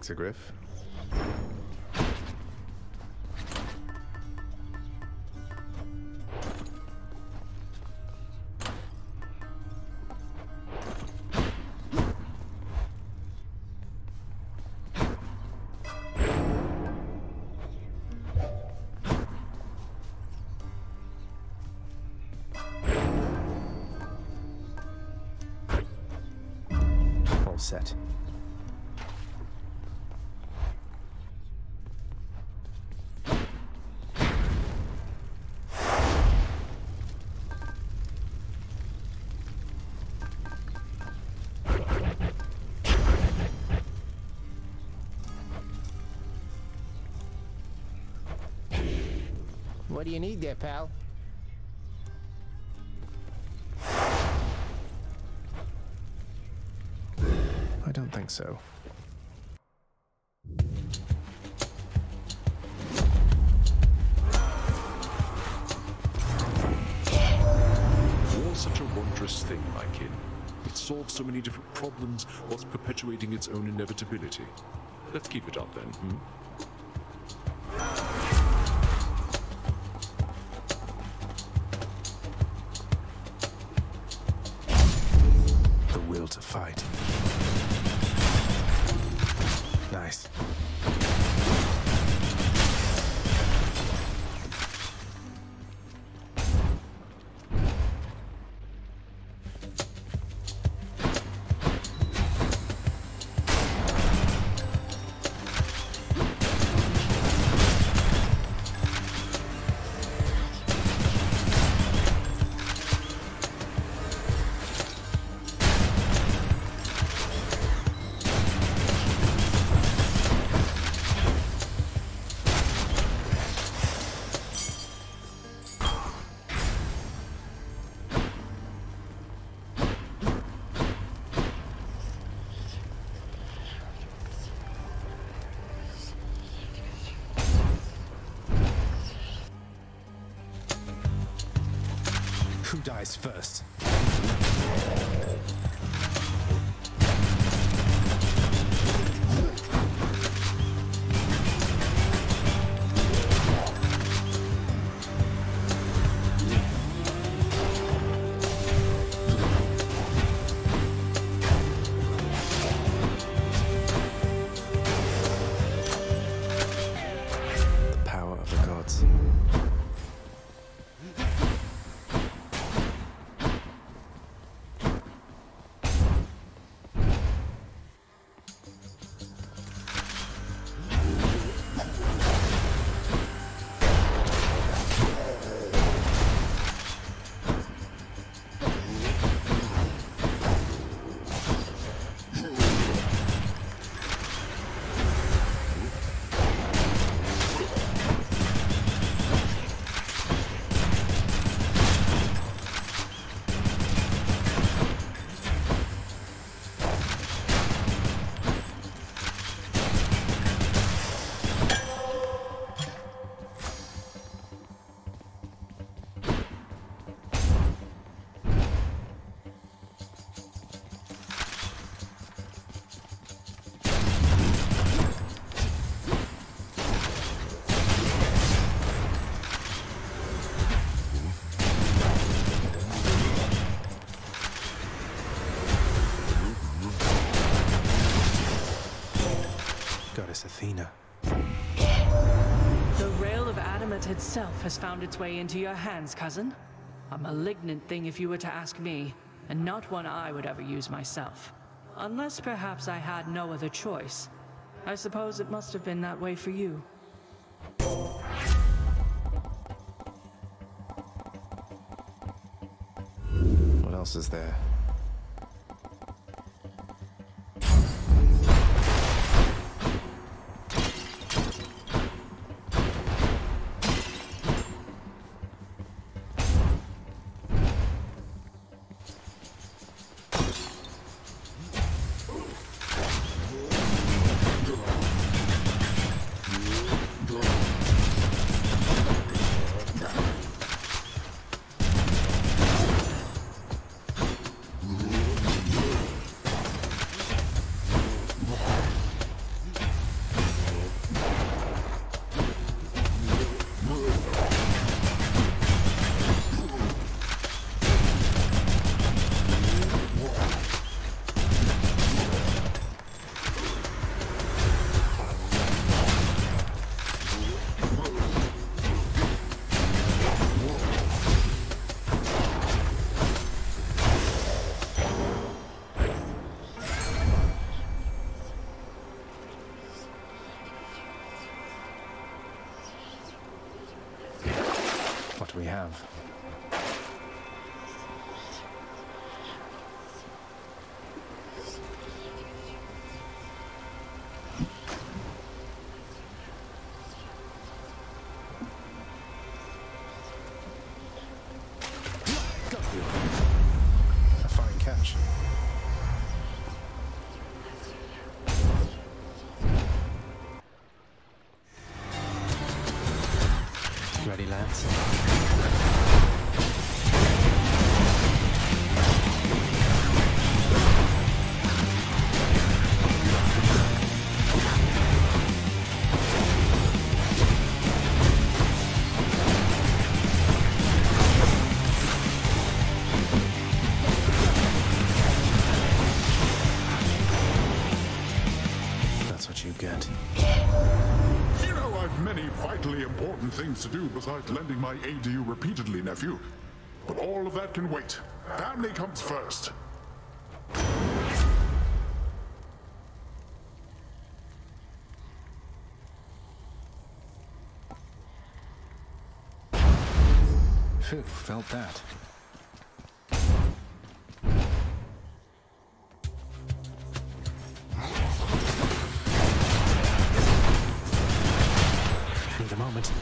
Exegriff. All set. What do you need there, pal? I don't think so. War's such a wondrous thing, my kin. It solves so many different problems whilst perpetuating its own inevitability. Let's keep it up then, hmm? The will to fight. Nice. Who dies first? The power of the gods. Goddess Athena. The Rail of Adamant itself has found its way into your hands, cousin. A malignant thing if you were to ask me, and not one I would ever use myself. Unless perhaps I had no other choice. I suppose it must have been that way for you. What else is there? have. A fine catch. Ready, lads? That's what you get. You know I've many vitally important things to do besides lending my aid to you repeatedly, nephew. But all of that can wait. Family comes first. Phew, felt that. Need a moment.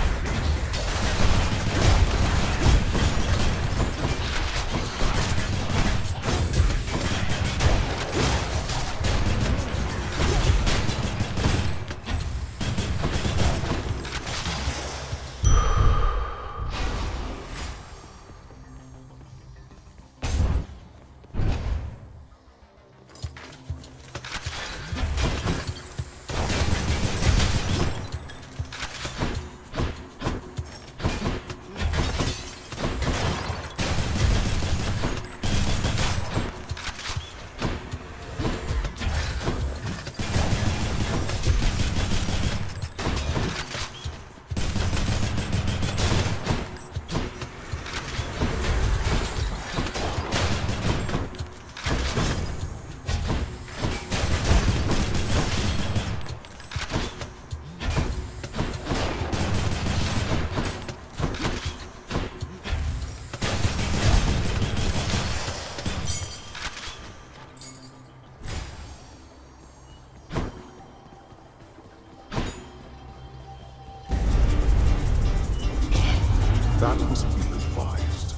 That was ill-advised.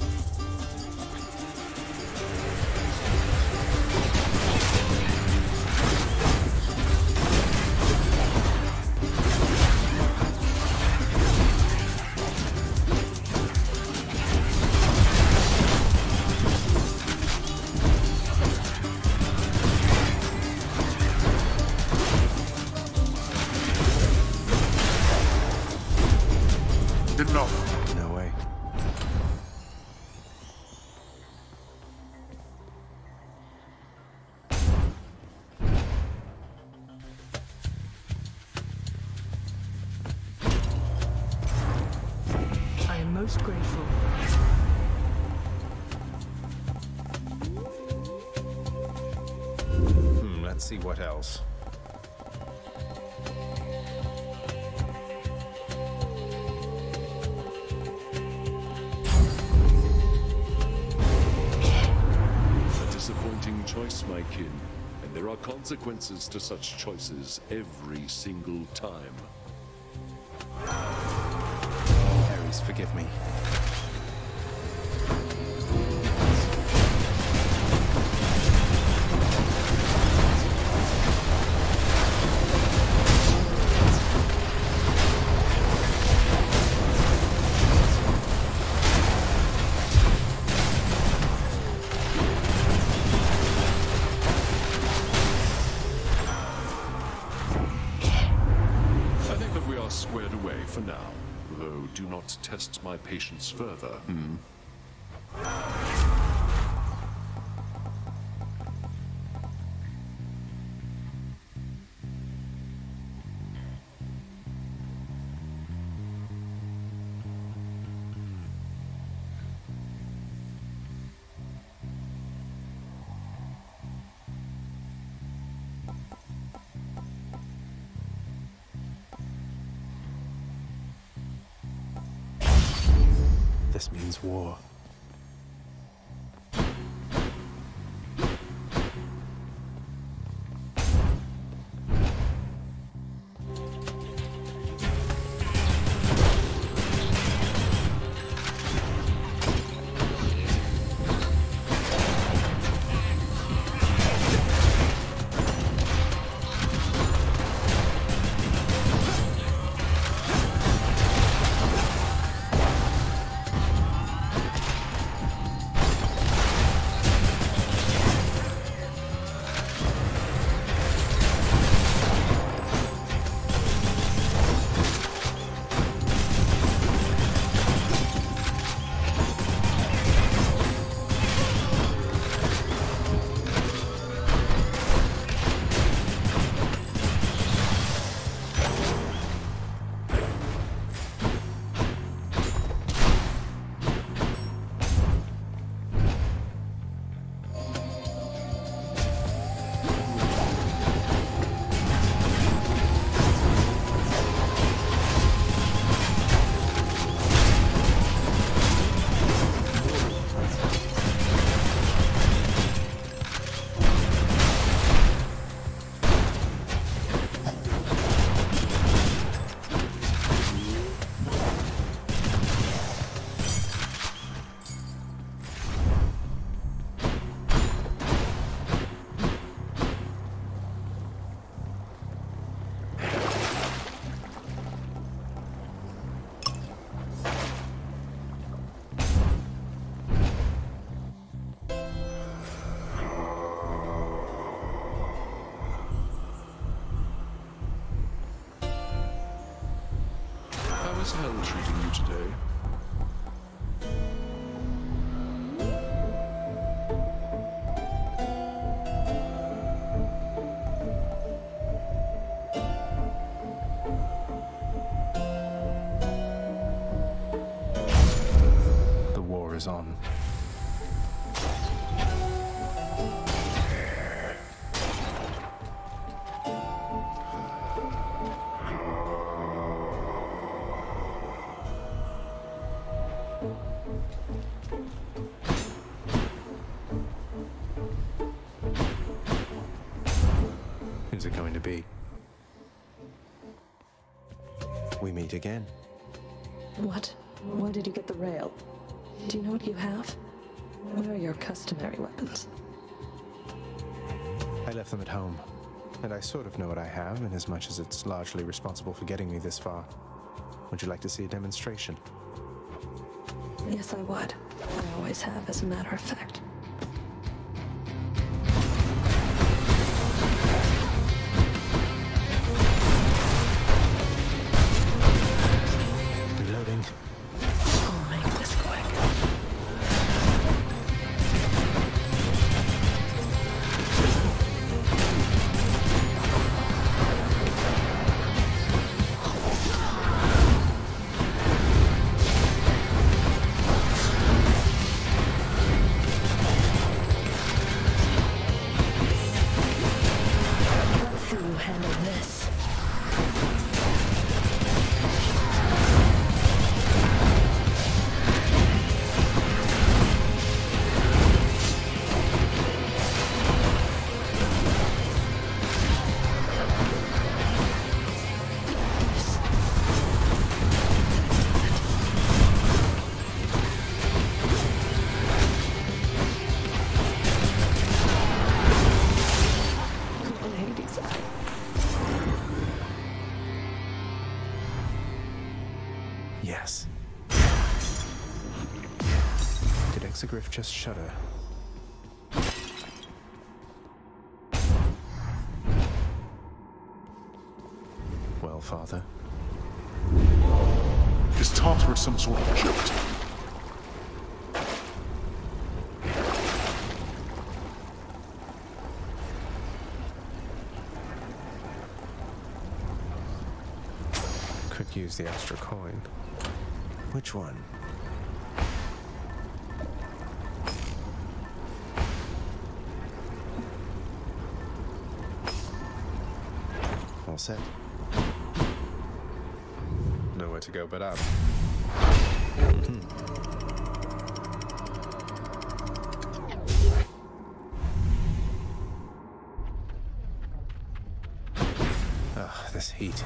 Enough. No way. I am most grateful. Let's see what else. A disappointing choice, my kin, and there are consequences to such choices every single time. Ares, forgive me. I think that we are squared away for now, though do not test my patience further. This means war. How's Hell treating you today? The war is on. Who's it going to be? We meet again. What? Why did you get the rail? Do you know what you have? Where are your customary weapons? I left them at home, and I sort of know what I have, in as much as it's largely responsible for getting me this far. Would you like to see a demonstration? Yes, I would. I always have, as a matter of fact. Reloading. I'll make this quick. Let's see you handle this. On Hades' eye. Yes. Did Exegriff just shudder? Well, Father. Is Tartarus some sort of joke? Could use the extra coin. Which one? All set. Nowhere to go but up. heat.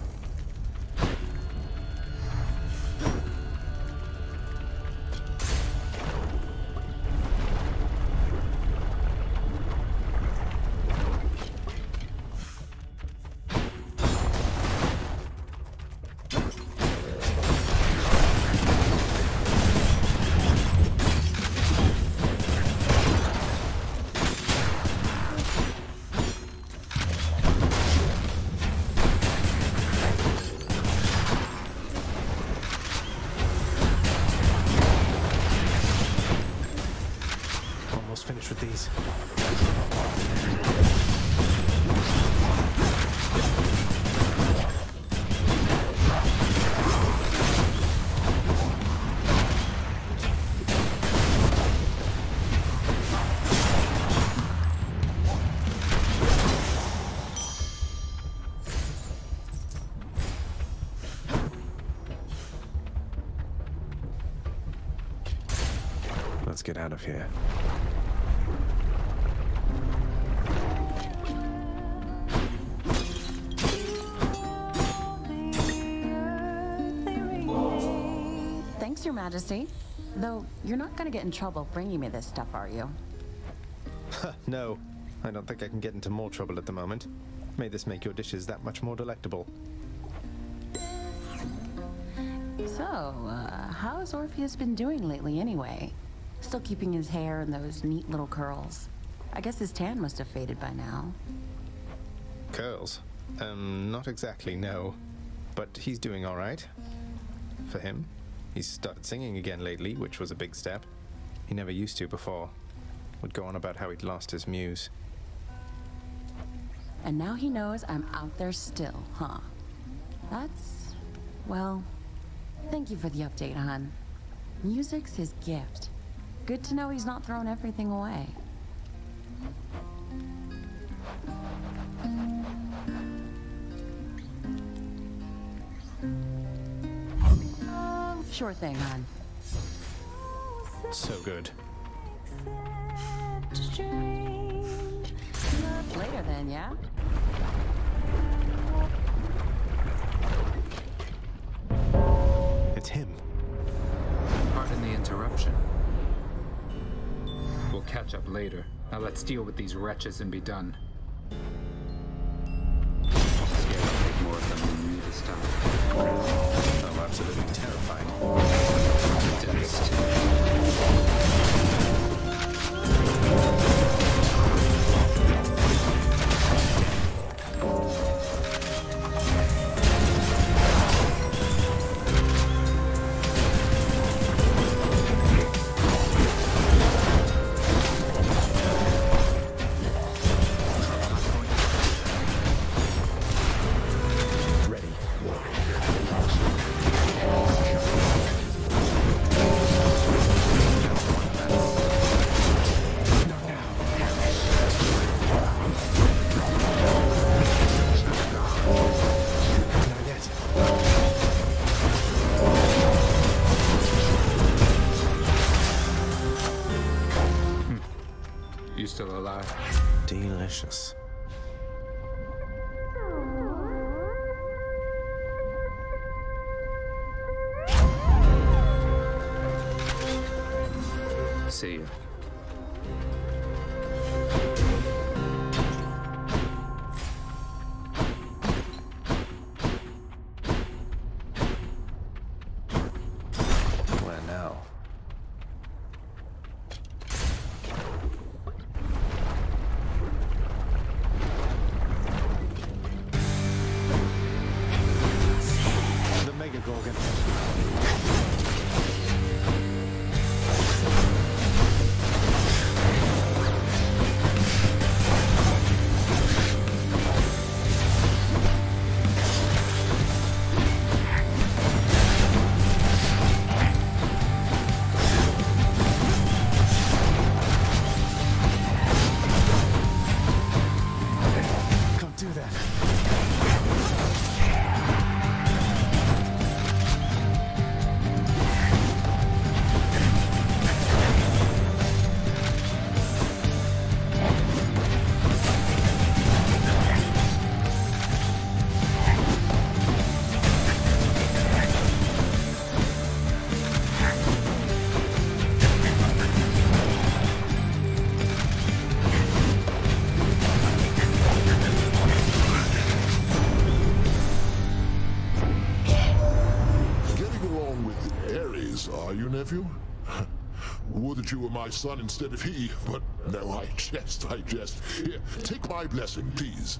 Finished with these. Let's get out of here. Thanks, Your Majesty. Though, you're not gonna get in trouble bringing me this stuff, are you? No, I don't think I can get into more trouble at the moment. May this make your dishes that much more delectable. So, how has Orpheus been doing lately anyway? Still keeping his hair in those neat little curls. I guess his tan must have faded by now. Curls? Not exactly, no. But he's doing all right. For him. He's started singing again lately, which was a big step. He never used to before. Would go on about how he'd lost his muse. And now he knows I'm out there still, huh? That's... well... thank you for the update, hon. Music's his gift. Good to know he's not throwing everything away. Sure thing, hon. So good. Later then, yeah? It's him. Pardon the interruption. We'll catch up later. Now let's deal with these wretches and be done. Scared I'll take more of them than you this time. I'm absolutely terrified. Still alive. Delicious. See you. Where now? you were my son instead of he, but no, I jest. Here, take my blessing, please.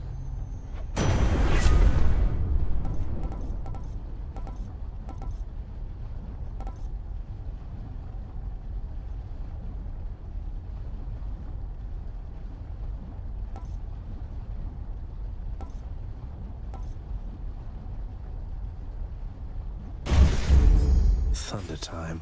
Thunder time.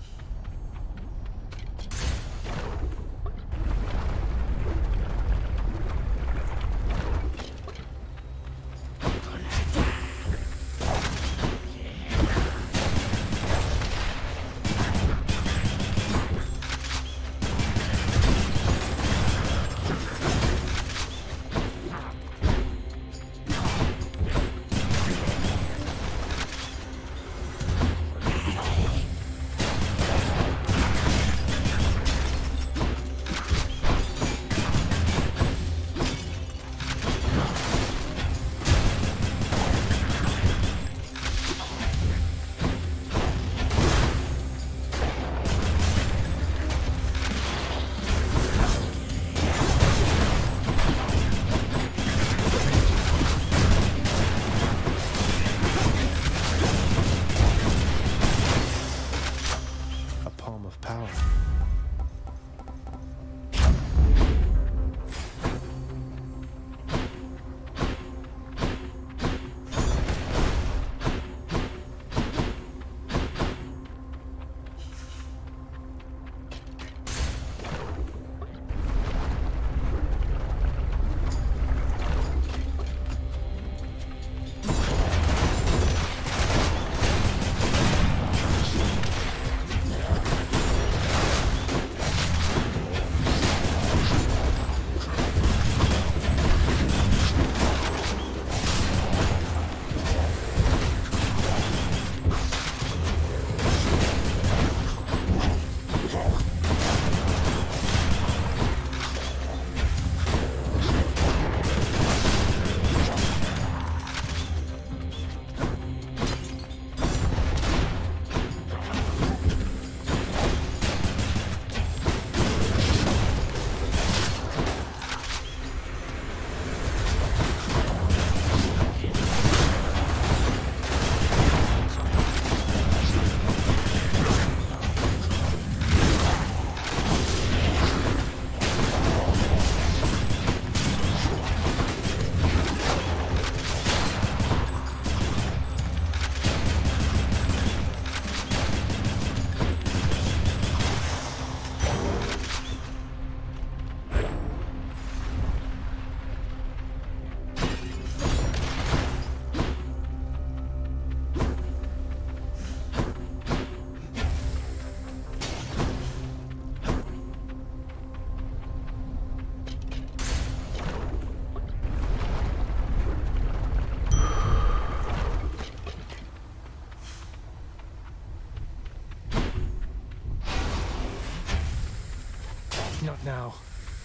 Not now.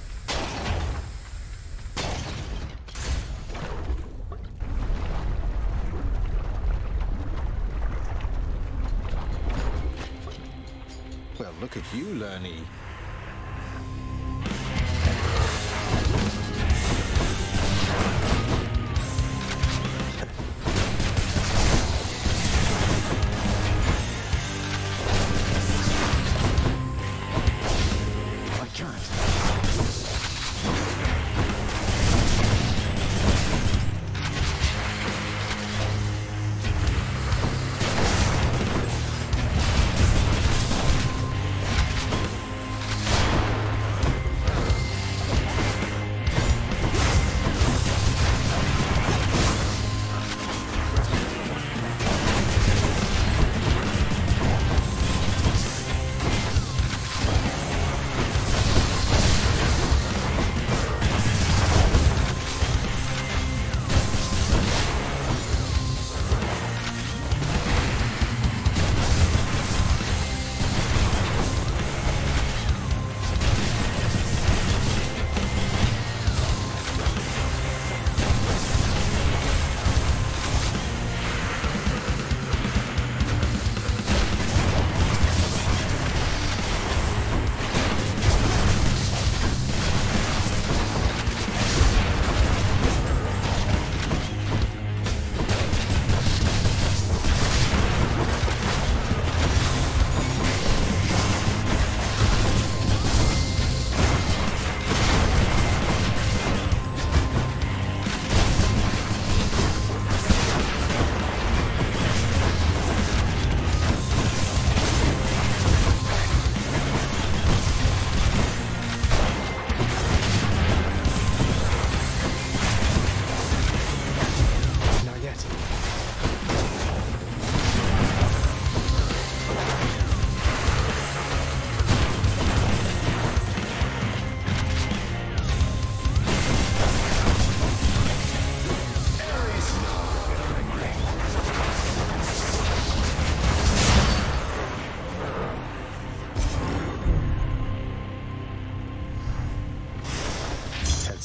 Well, look at you, Lernie.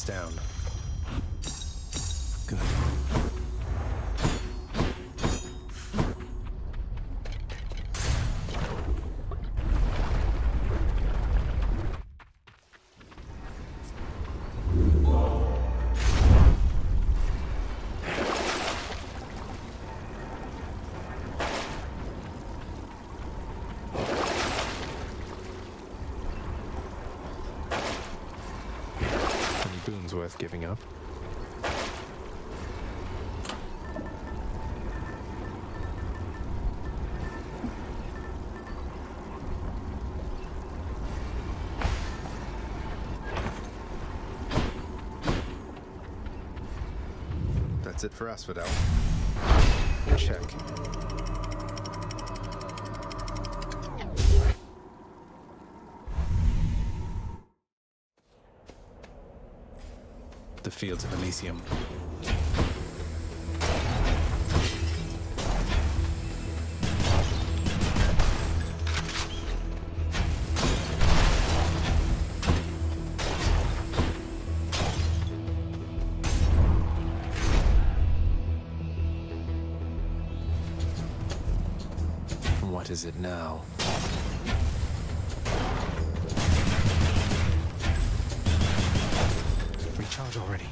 defense down. Good. Worth giving up. That's it for Asphodel. Check. The fields of Elysium. What is it now? Recharge already.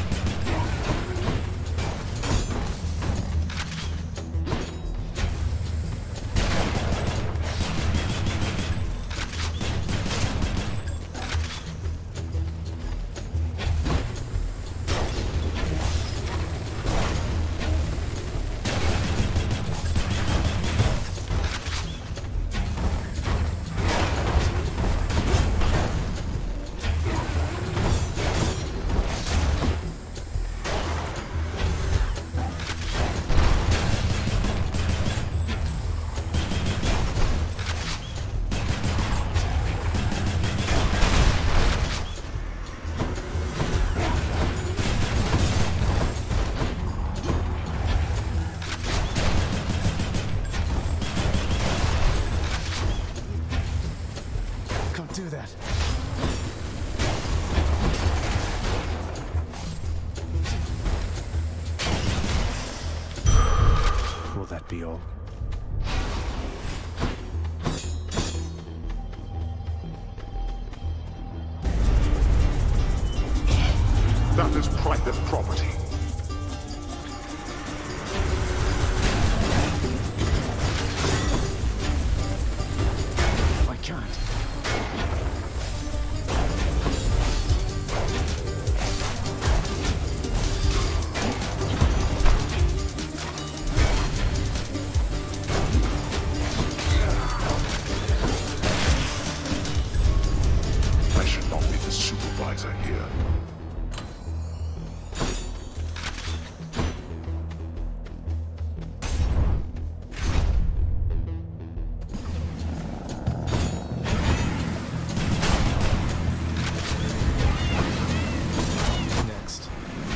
Do that. Will that be all? That is private property. I can't. I should not be the supervisor here. Next.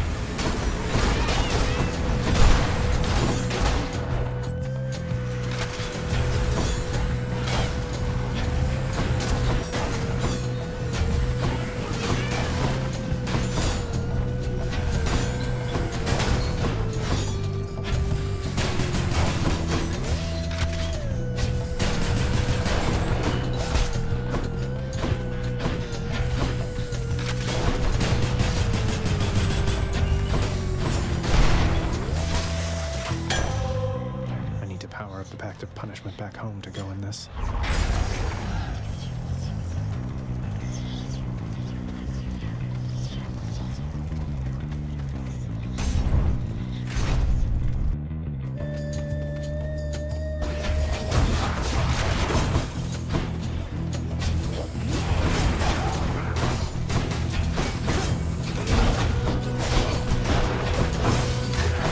I need to power up the Pact of Punishment back home to go in this.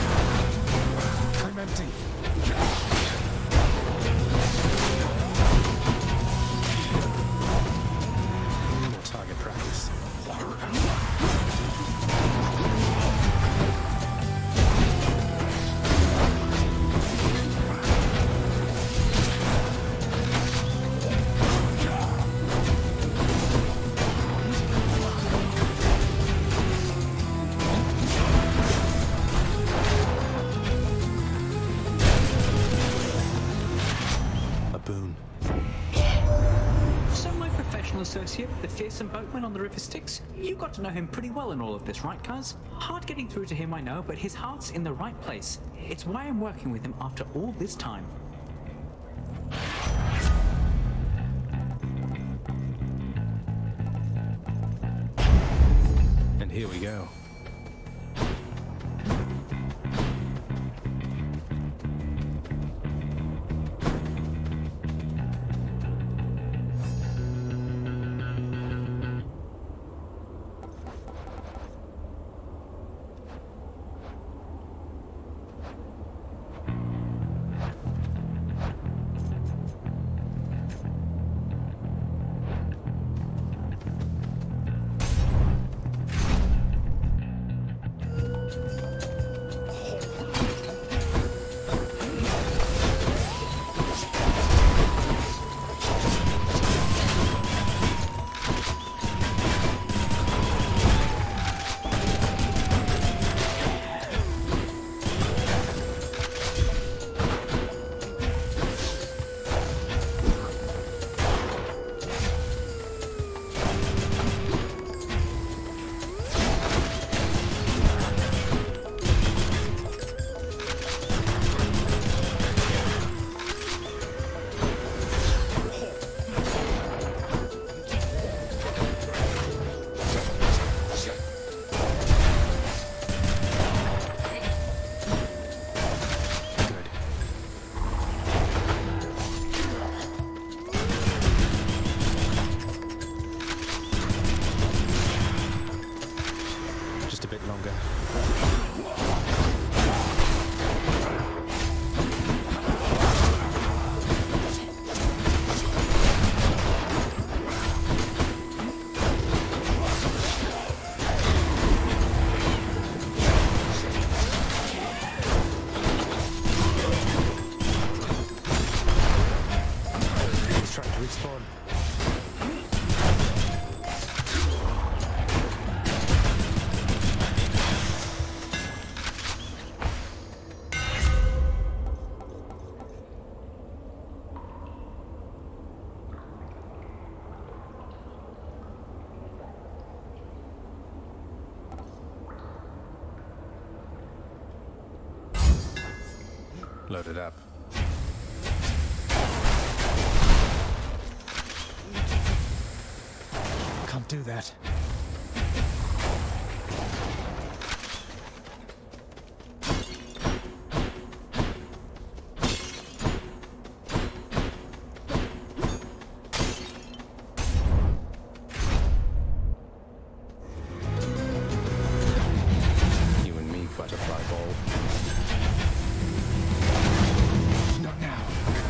I'm empty. The fearsome boatman on the river Styx? You got to know him pretty well in all of this, right, cuz? Hard getting through to him, I know, but his heart's in the right place. It's why I'm working with him after all this time. And here we go. Load it up. Can't do that. You and me, butterfly ball. Not now.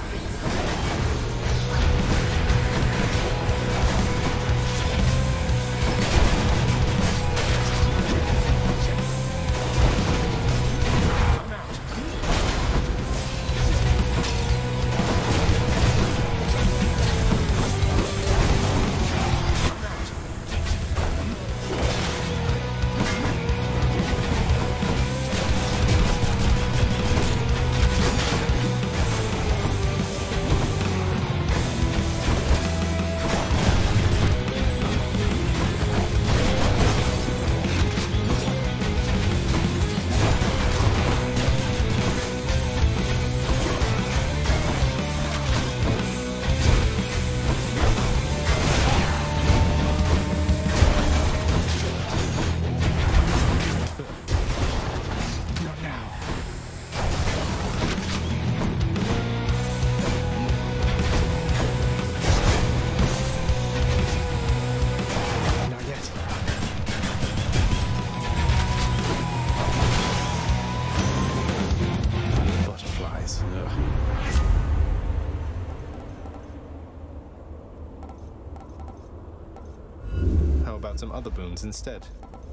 How about some other boons instead?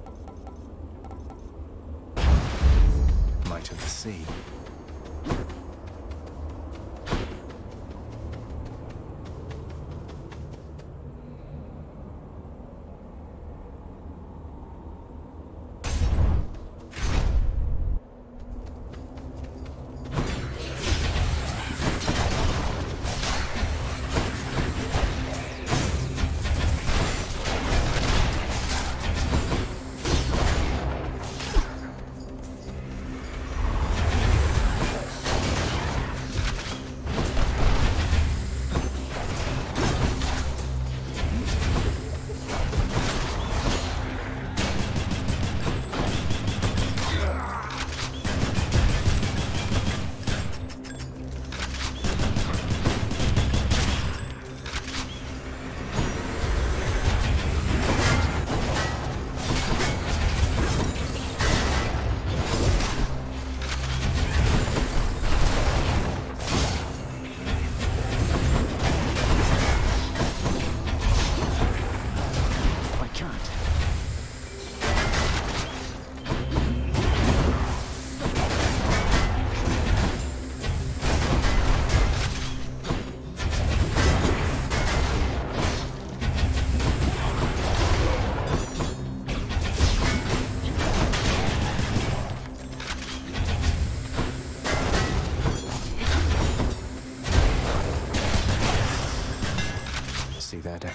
Might of the Sea.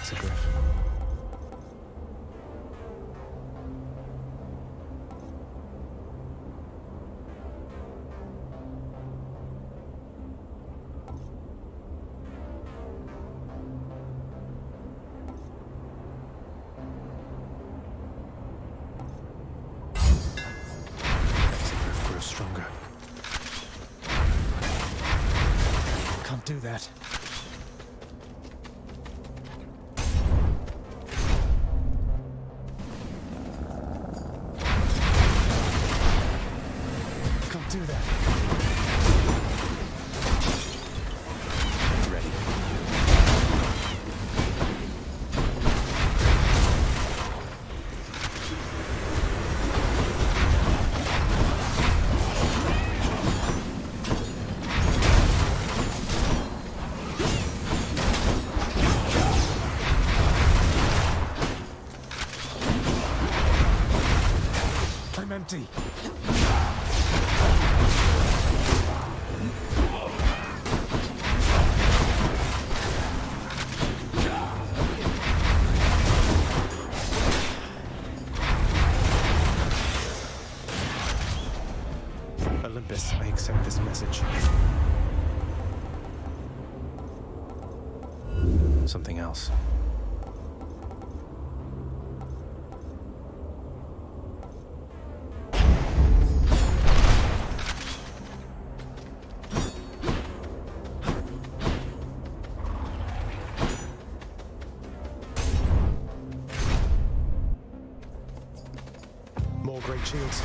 Hexagriff. Hexagriff grows stronger. Can't do that. Can't do that. Ready. I'm empty. Olympus, I accept this message. Something else. More great shields.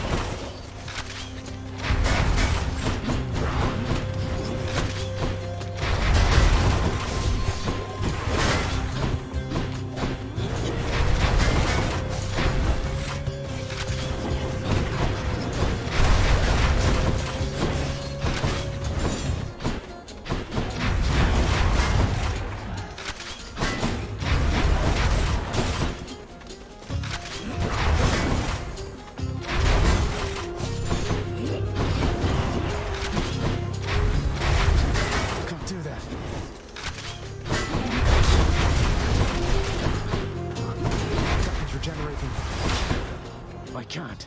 Can't do that. Weapons regenerating. I can't.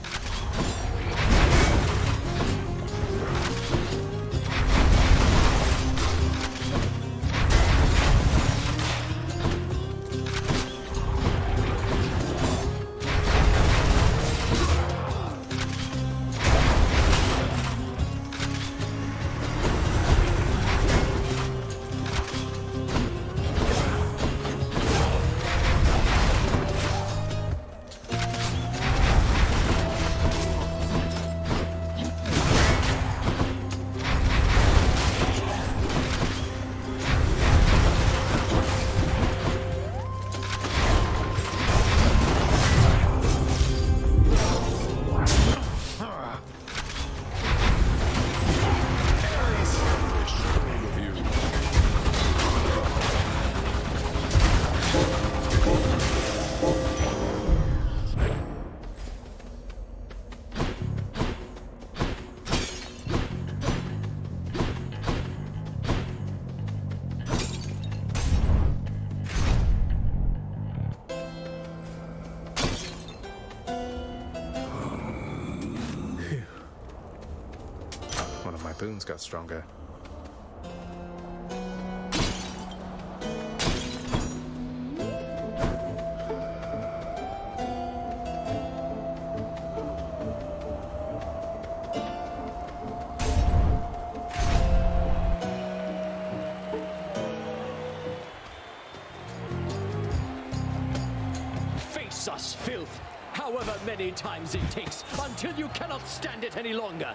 One of my boons got stronger. Face us, filth! However many times it takes, until you cannot stand it any longer!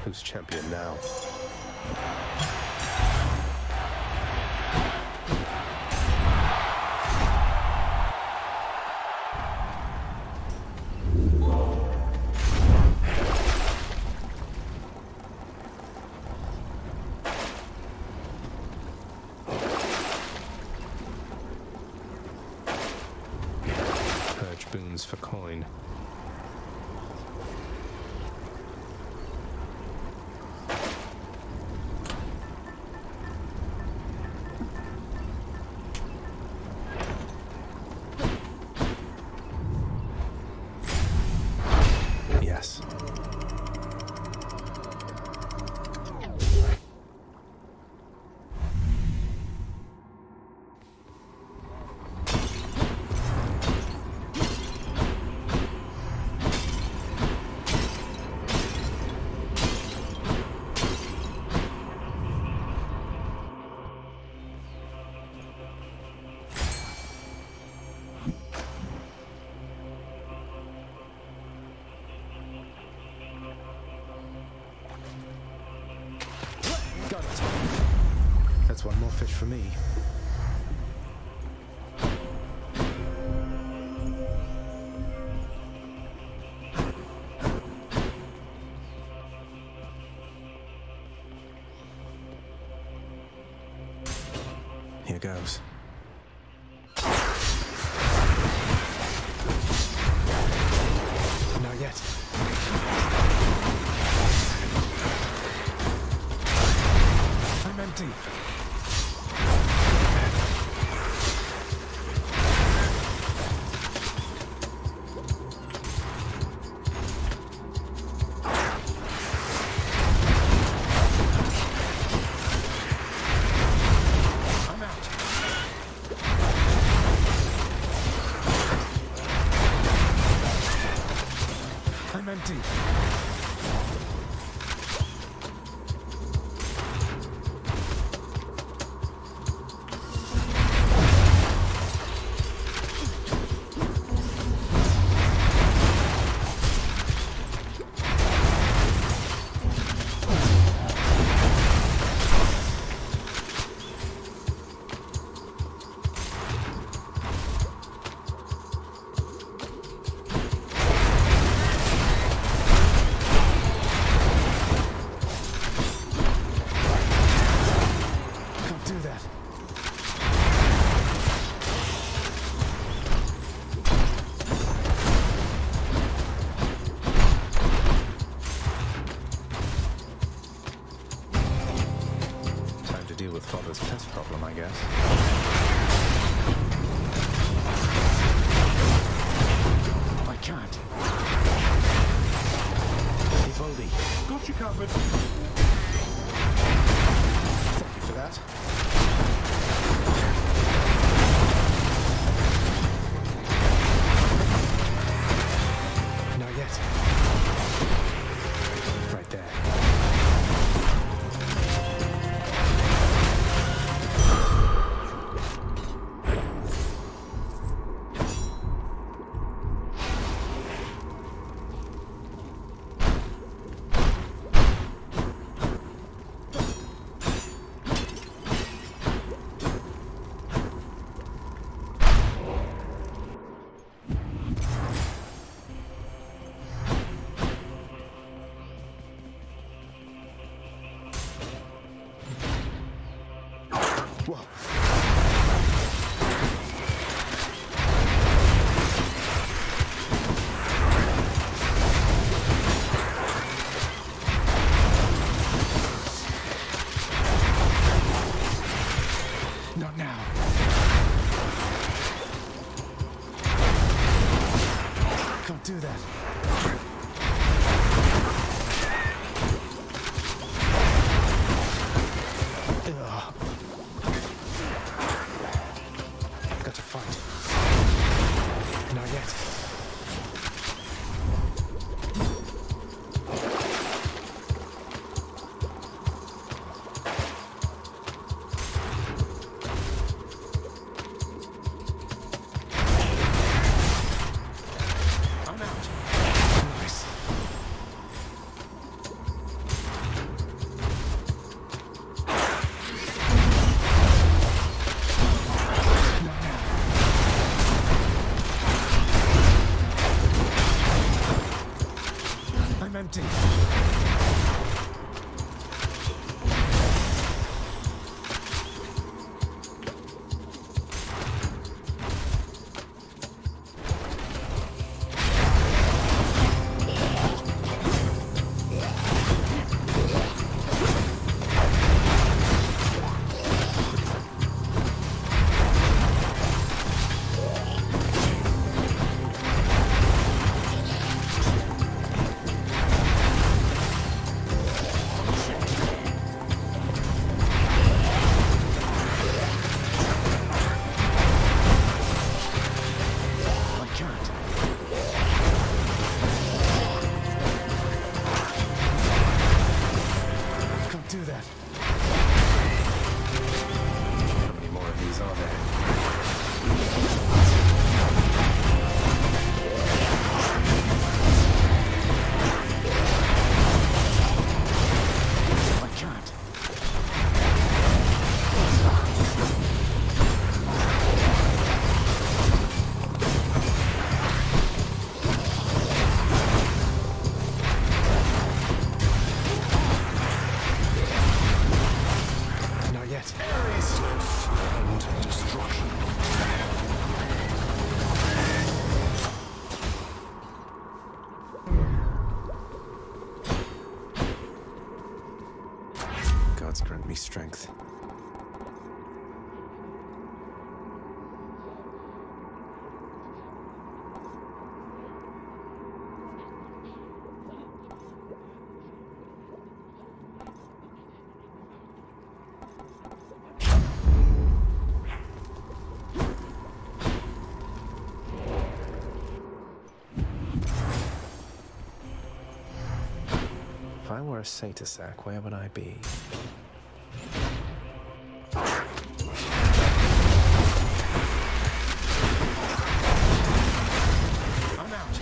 Who's champion now? Purge boons for coin. Yes. Got it. That's one more fish for me. Here goes. Not yet. I'm empty. I'm out. I'm empty. Can't do that. Time to deal with Father's pest problem, I guess. I can't. Evoldi. Got you covered. Thank you for that. Not yet. Right there. empty. Gods grant me strength. If I were a Satysack, where would I be? I'm out.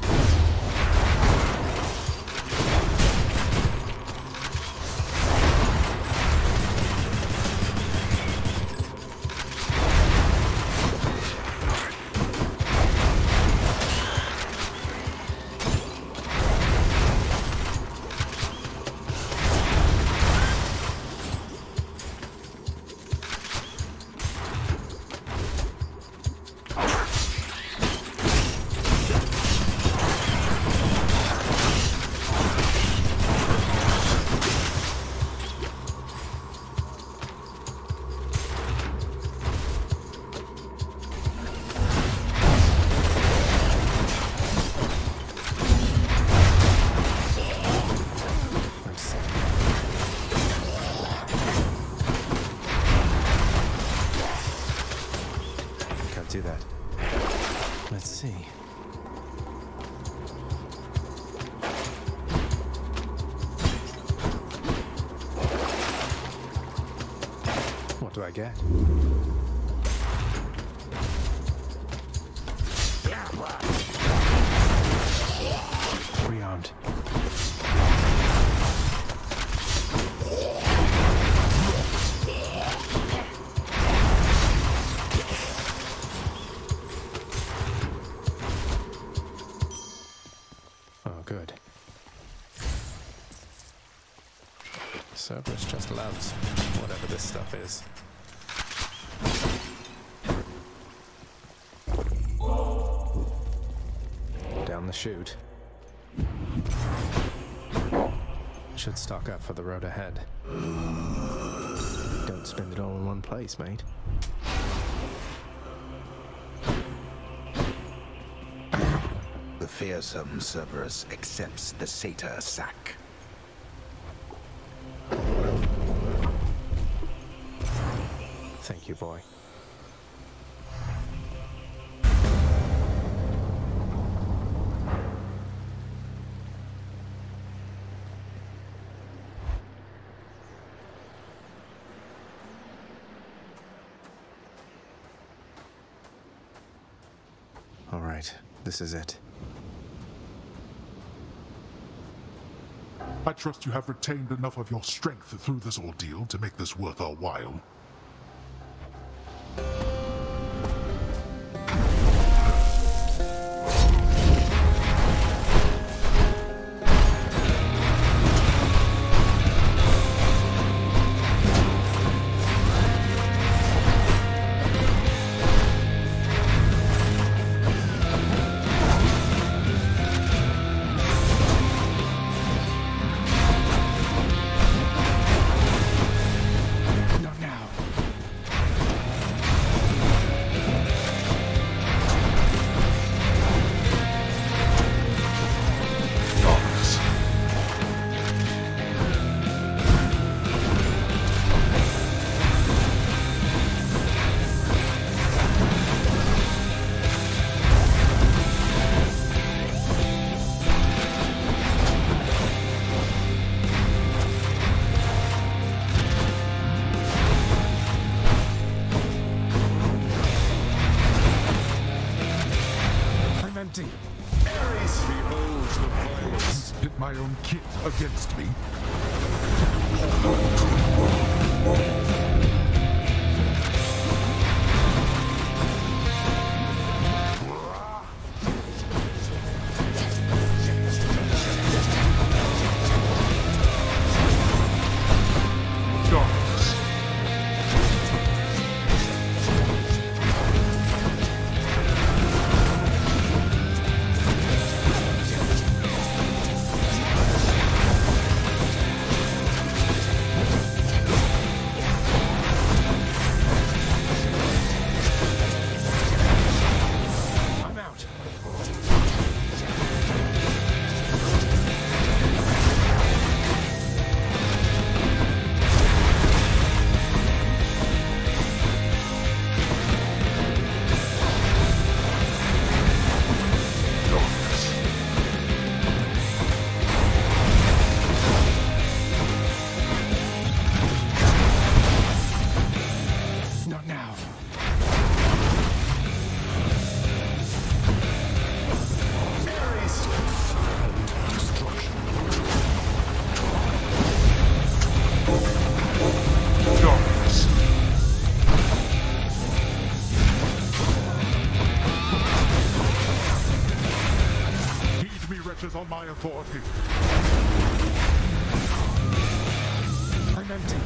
Do that. Let's see. What do I get? Rearmed. Good. Cerberus just loves whatever this stuff is. Down the chute. Should stock up for the road ahead. Don't spend it all in one place, mate. The fearsome Cerberus accepts the satyr sack. Thank you, boy. All right, this is it. I trust you have retained enough of your strength through this ordeal to make this worth our while. my own kit against me? On my authority. I'm empty.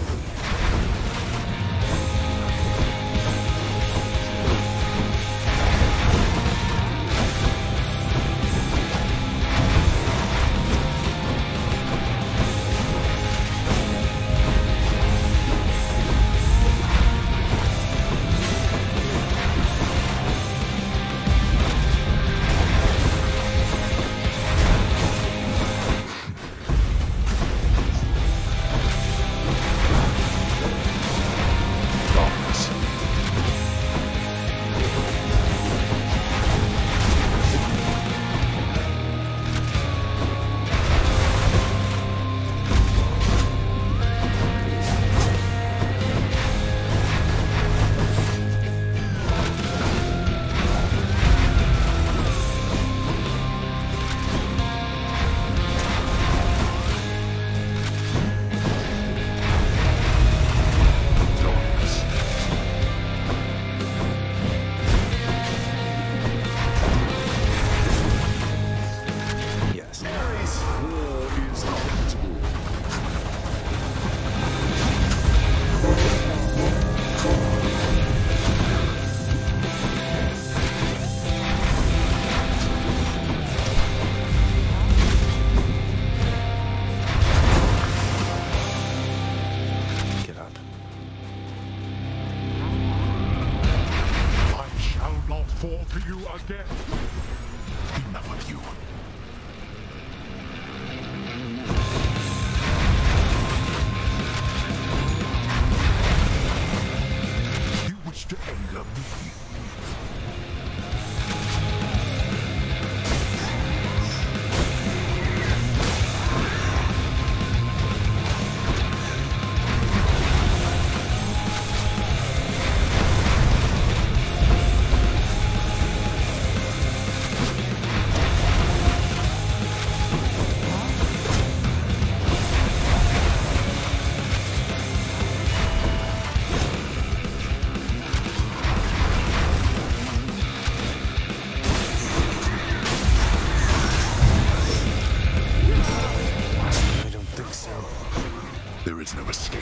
Fall to you again. Enough of you. You wish to anger me. There is no escape.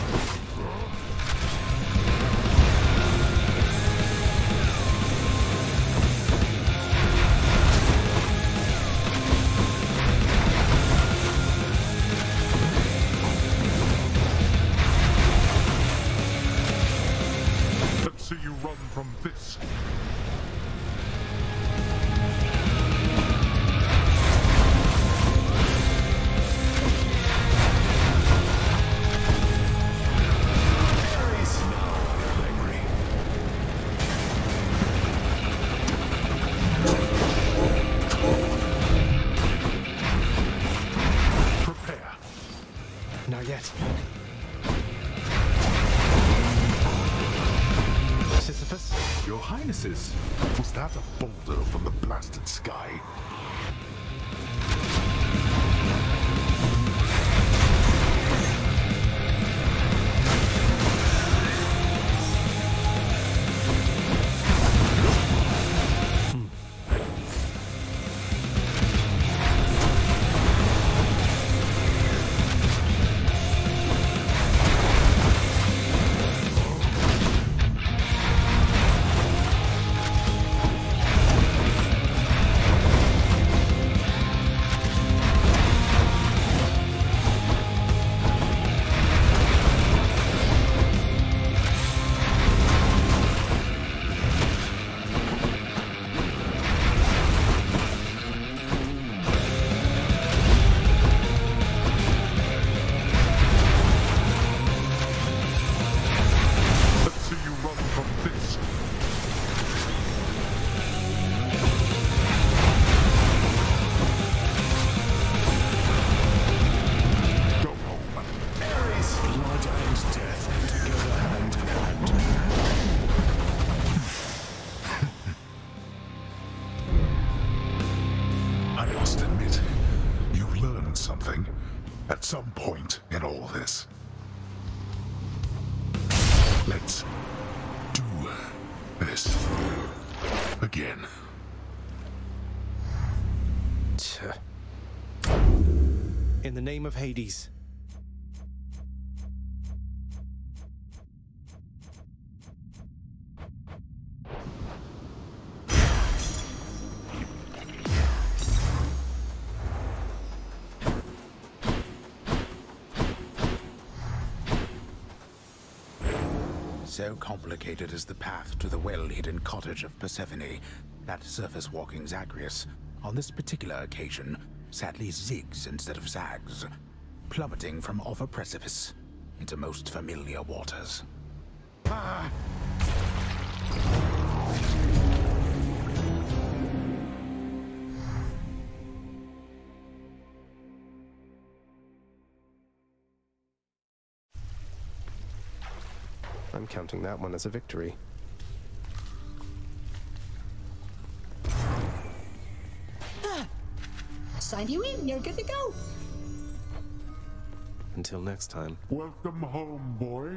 Let's see you run from this. Not yet. Sisyphus? Your Highnesses, was that a boulder from the blasted sky? something? At some point in all this. Let's do this again. In the name of Hades. So complicated is the path to the well-hidden cottage of Persephone that surface-walking Zagreus, on this particular occasion, sadly zigs instead of zags, plummeting from off a precipice into most familiar waters. Ah! I'm counting that one as a victory. Sign you in, you're good to go. Until next time. Welcome home, boy.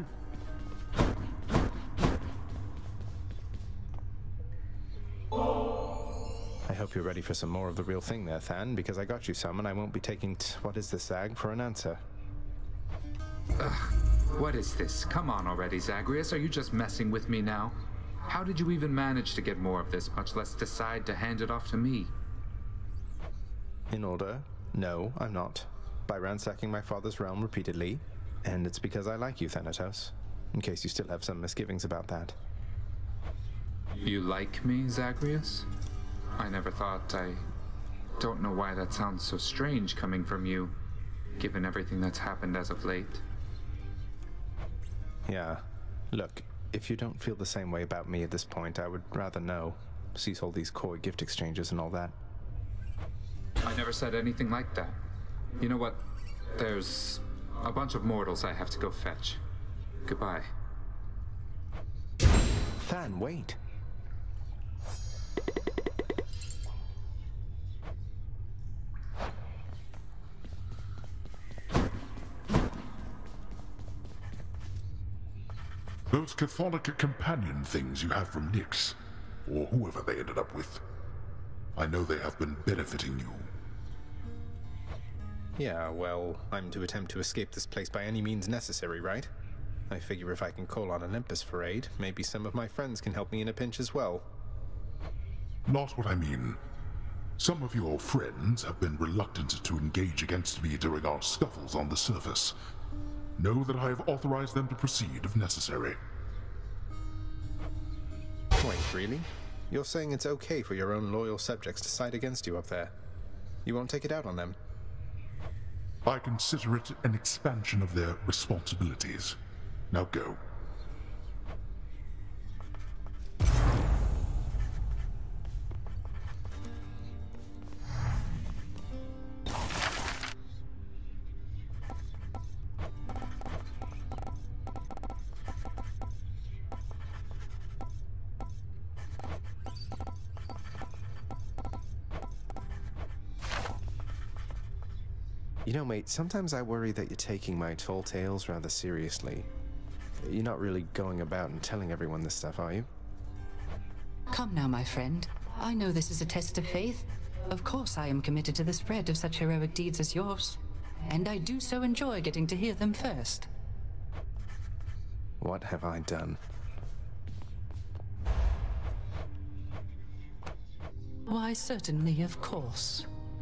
I hope you're ready for some more of the real thing there, Than, because I got you some and I won't be taking what is this, Zag, for an answer. Ugh, what is this? Come on already, Zagreus. Are you just messing with me now? How did you even manage to get more of this, much less decide to hand it off to me? In order, no, I'm not. By ransacking my father's realm repeatedly, and it's because I like you, Thanatos. In case you still have some misgivings about that. You like me, Zagreus? I never thought. I don't know why that sounds so strange coming from you, given everything that's happened as of late. Yeah. Look, if you don't feel the same way about me at this point, I would rather know. Cease all these coy gift exchanges and all that. I never said anything like that. You know what? There's a bunch of mortals I have to go fetch. Goodbye. Than, wait. Those Chthonic companion things you have from Nyx, or whoever they ended up with, I know they have been benefiting you. Yeah, well, I'm to attempt to escape this place by any means necessary, right? I figure if I can call on Olympus for aid, maybe some of my friends can help me in a pinch as well. Not what I mean. Some of your friends have been reluctant to engage against me during our scuffles on the surface. Know that I have authorized them to proceed if necessary. Wait, really? You're saying it's okay for your own loyal subjects to side against you up there? You won't take it out on them? I consider it an expansion of their responsibilities. Now go. You know, mate, sometimes I worry that you're taking my tall tales rather seriously. You're not really going about and telling everyone this stuff, are you? Come now, my friend. I know this is a test of faith. Of course I am committed to the spread of such heroic deeds as yours. And I do so enjoy getting to hear them first. What have I done? Why, certainly, of course.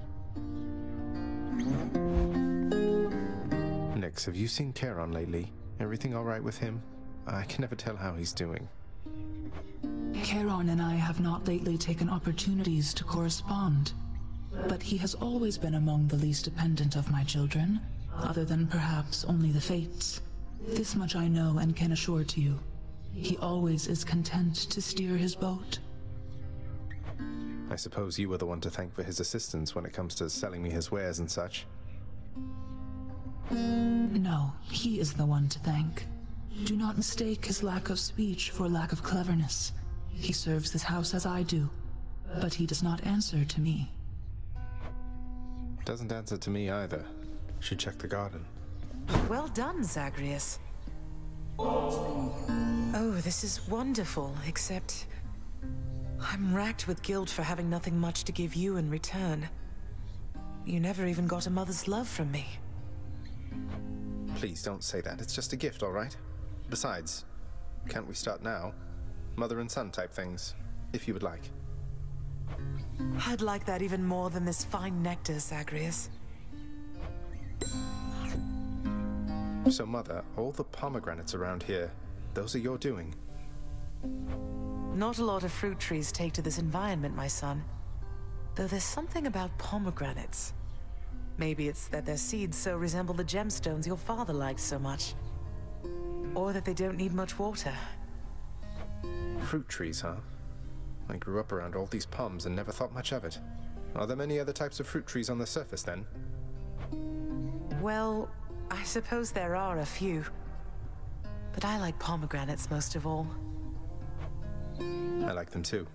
Nyx, have you seen Charon lately? Everything all right with him? I can never tell how he's doing. Charon and I have not lately taken opportunities to correspond, but he has always been among the least dependent of my children, other than perhaps only the Fates. This much I know and can assure to you. He always is content to steer his boat. I suppose you were the one to thank for his assistance when it comes to selling me his wares and such. No, he is the one to thank. Do not mistake his lack of speech for lack of cleverness. He serves this house as I do, but he does not answer to me. Doesn't answer to me either. Should check the garden. Well done, Zagreus. Oh, this is wonderful, except I'm racked with guilt for having nothing much to give you in return. You never even got a mother's love from me. Please don't say that. It's just a gift, all right? Besides, can't we start now? Mother and son type things, if you would like. I'd like that even more than this fine nectar, Zagreus. So, Mother, all the pomegranates around here, those are your doing? Not a lot of fruit trees take to this environment, my son. Though there's something about pomegranates. Maybe it's that their seeds so resemble the gemstones your father liked so much. Or that they don't need much water. Fruit trees, huh? I grew up around all these palms and never thought much of it. Are there many other types of fruit trees on the surface, then? Well, I suppose there are a few. But I like pomegranates most of all. I like them too.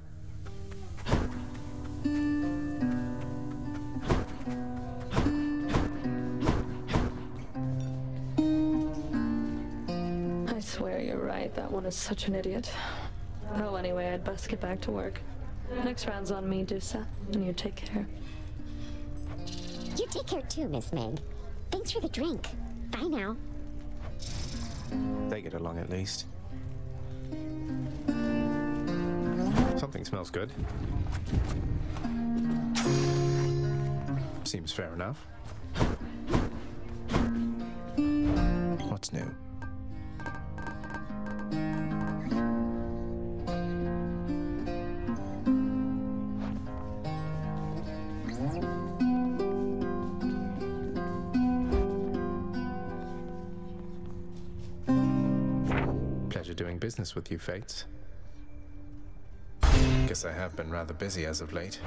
I swear you're right. That one is such an idiot. Oh, anyway, I'd best get back to work. Next round's on me, Dusa. And you take care. You take care too, Miss Meg. Thanks for the drink. Bye now. They get along at least. Something smells good. Seems fair enough. What's new? Pleasure doing business with you, Fates. Guess I have been rather busy as of late.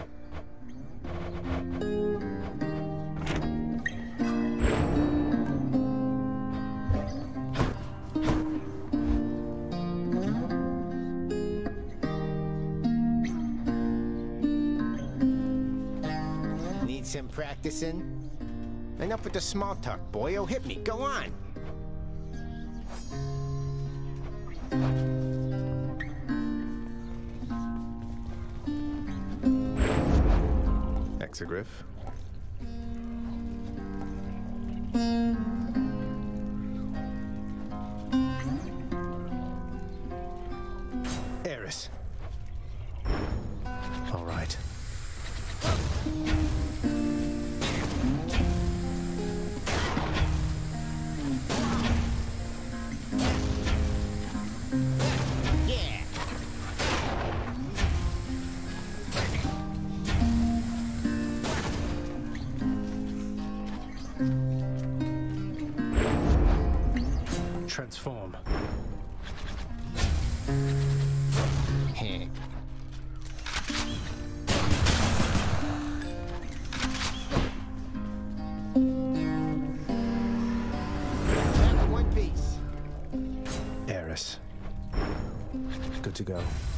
Need some practicing? Enough with the small talk, boyo. Hit me. Go on. Exegriff. Eris. All right. Transform. Heh. One piece. Eris. Good to go.